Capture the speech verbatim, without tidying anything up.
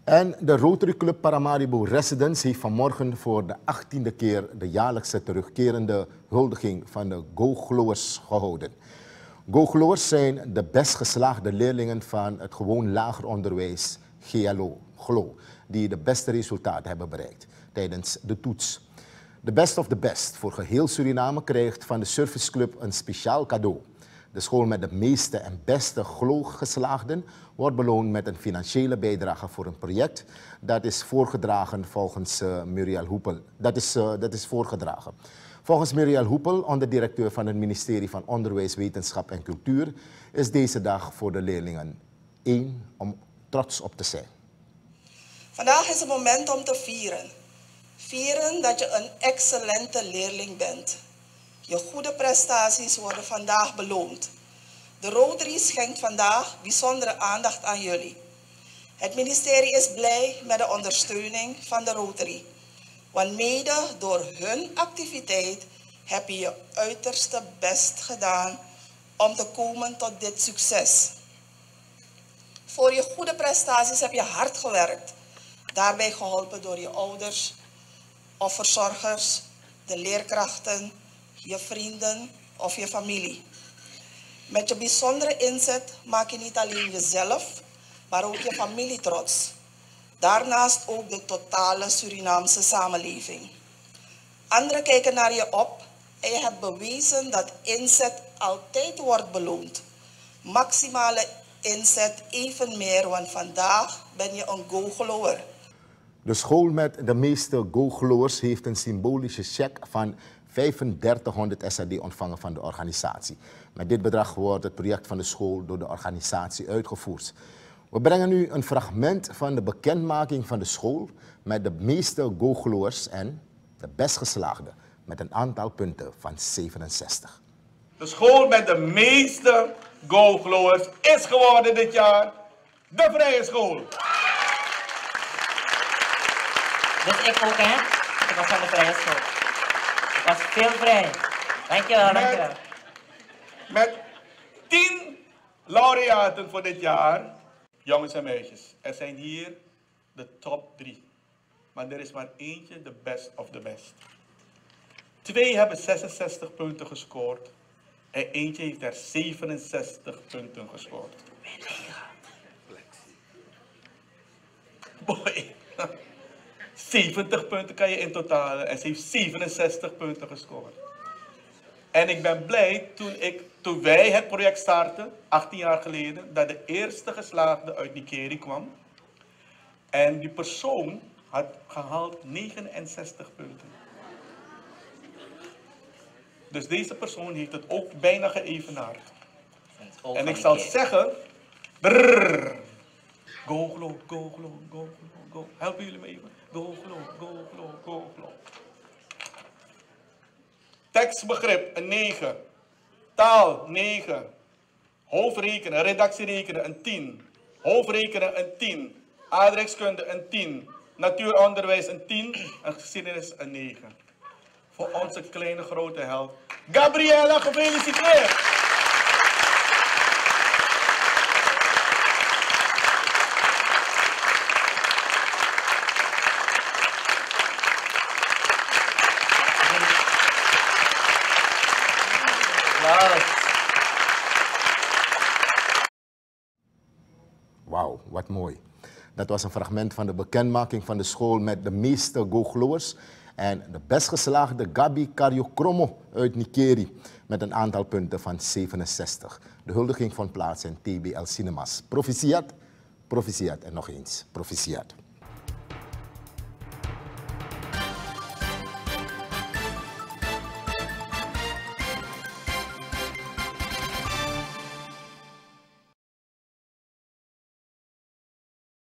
En de Rotary Club Paramaribo Residence heeft vanmorgen voor de achttiende keer de jaarlijkse terugkerende huldiging van de Go-Glowers gehouden. Go-Glowers zijn de best geslaagde leerlingen van het gewoon lager onderwijs G L O, G L O, die de beste resultaten hebben bereikt tijdens de toets. De best of the best voor geheel Suriname krijgt van de serviceclub een speciaal cadeau. De school met de meeste en beste G L O-geslaagden wordt beloond met een financiële bijdrage voor een project dat is voorgedragen volgens uh, Muriel Hoepel. Dat is, uh, dat is voorgedragen. Volgens Muriel Hoepel, onderdirecteur van het ministerie van Onderwijs, Wetenschap en Cultuur, is deze dag voor de leerlingen één om trots op te zijn. Vandaag is het moment om te vieren. Vieren dat je een excellente leerling bent. Je goede prestaties worden vandaag beloond. De Rotary schenkt vandaag bijzondere aandacht aan jullie. Het ministerie is blij met de ondersteuning van de Rotary. Want mede door hun activiteit heb je je uiterste best gedaan om te komen tot dit succes. Voor je goede prestaties heb je hard gewerkt. Daarbij geholpen door je ouders of verzorgers, de leerkrachten, je vrienden of je familie. Met je bijzondere inzet maak je niet alleen jezelf, maar ook je familie trots. Daarnaast ook de totale Surinaamse samenleving. Anderen kijken naar je op en je hebt bewezen dat inzet altijd wordt beloond. Maximale inzet evenmeer, want vandaag ben je een go-glower. De school met de meeste go-glowers heeft een symbolische cheque van vijfendertighonderd S R D ontvangen van de organisatie. Met dit bedrag wordt het project van de school door de organisatie uitgevoerd. We brengen nu een fragment van de bekendmaking van de school met de meeste go-glowers en de best geslaagde met een aantal punten van zevenenzestig. De school met de meeste go-glowers is geworden dit jaar de Vrije School. Dus ik ook, hè? Ik was van de Vrije School. Ik was veel vrij. Dankjewel, dankjewel. Met, met tien laureaten voor dit jaar. Jongens en meisjes, er zijn hier de top drie. Maar er is maar eentje de best of the best. Twee hebben zesenzestig punten gescoord. En eentje heeft er zevenenzestig punten gescoord. Boy. zeventig punten kan je in totaal en ze heeft zevenenzestig punten gescoord. En ik ben blij toen, ik, toen wij het project startten, achttien jaar geleden, dat de eerste geslaagde uit Nikeri kwam. En die persoon had gehaald negenenzestig punten. Dus deze persoon heeft het ook bijna geëvenaard. En ik zal zeggen, brrr, go glow, go glow, go glow, go. Helpen jullie me even? Go glow, go glow, go glow. Tekstbegrip een negen. Taal negen. Hoofdrekenen, redactierekenen een tien. Hoofdrekenen een tien. Aardrijkskunde een tien. Natuuronderwijs een tien. En geschiedenis een negen. Voor onze kleine grote held. Gabriella, gefeliciteerd! Wauw, wat mooi. Dat was een fragment van de bekendmaking van de school met de meeste go-glowers en de best geslaagde Gabi Karyokromo uit Nikeri met een aantal punten van zevenenzestig. De huldiging vond plaats in T B L Cinemas. Proficiat, proficiat en nog eens proficiat.